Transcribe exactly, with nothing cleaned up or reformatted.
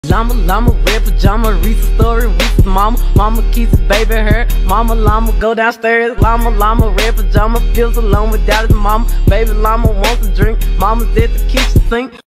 Llama, llama, red pajama, Reese's story, Reese's mama. Mama keeps his baby hair. Mama llama go downstairs. Llama, llama, red pajama, feels alone without his mama. Baby llama wants a drink. Mama's at the kitchen sink.